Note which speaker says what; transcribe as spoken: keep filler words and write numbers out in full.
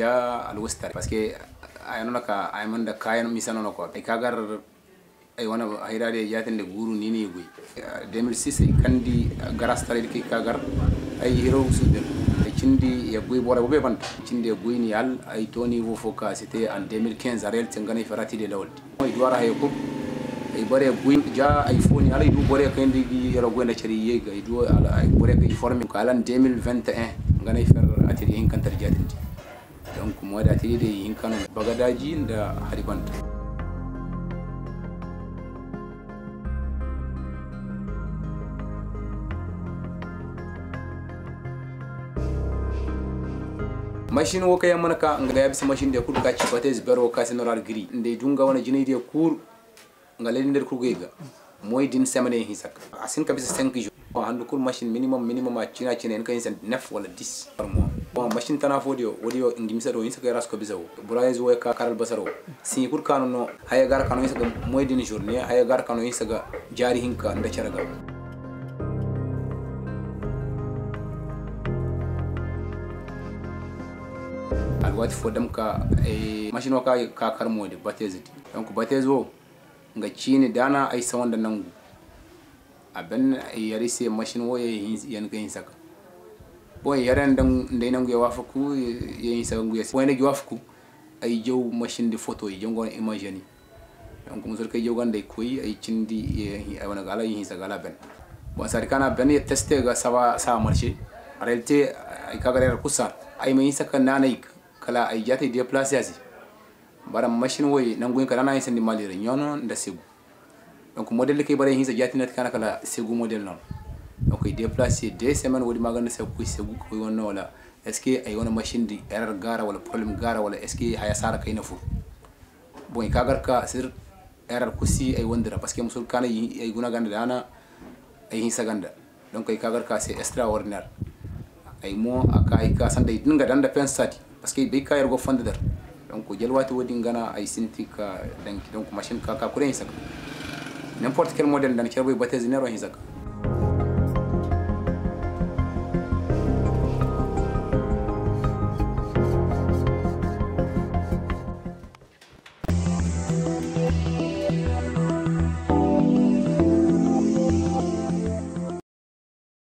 Speaker 1: ja alwastar parce que ayano ka aymanda kayan misano ko ay kagar ay wana hayrade yatende guru nini guy deux mille six ay kandi garas tare ki kagar ay hero usudel ay cindi ya guy bora bobe bant cindi guy ni al ay toni wo foka c'était en deux mille quinze arel tengane farati de lawol moy duara hay ko ay bare guy ja ay foni ala du bore kandi gi yero gonda cari yega ay du ala ay bore ko formé ko alan deux mille vingt et un ngane fer atiri hin kan tarjatindi donc mo da atiri de hin kan bagadaji da haribanta machine wo kay manaka ngada yabisa machine de kudu ka ci batez bero ka senoral gri ndey dunga wana jini de cour ngale nder kurgega moy din semane hisak asin ka bisa cinq jours handu kur machine minimum minimum a cina cina en kan sen neuf wala dix par mois bon machine tana fodio wodio ngimisa do hisak ras ko bisawo buraise wo ka karal basaro sin kur kanu no haya gar kanu hisak moy din journée haya gar kanu hisak jari hinka nda charaga alwati fodam ka e machine o ka ka karmode bateziti donc batezo nga chini dana ay sawanda nangu aben yari se machine wo yan ka hinsaka bo yaran dan ndey nangu ya wafaku ye hinsaka ngu yes wayne gi wafaku ay jew machine de photo yi jongon imagine donc musul kay jogande koy ay cindi ay wana gala hinsaka gala ben bon sari kana ben ye tester ga sawa sa marché en réalité ay kagare kusa ay me hinsaka nanay kala ay jati déplacer asi bara machine woy nangu ka nana hinsandi malire nyono nda segu donc modèle kay bare hinsa jati net kana kala segu modèle non donc ay déplacer deux semaines wodi maganda segu ko segu ko wonno wala est ce que ay wona machine di erreur gara wala problème gara wala est ce que haya sara kay nafu bon ka gar ka sir erreur ko si ay wondira parce que musul kana ay guna ganda dana ay hinsa ganda donc ay ka gar ka c'est extraordinaire ay mo aka ay ka sande dinga danda pensati parce que be ka yergo fonde der donc jelwati wodi ngana ay sintika donc donc machine ka ka ko ren sak n'importe quel modèle dan cerbo batez nero hin sak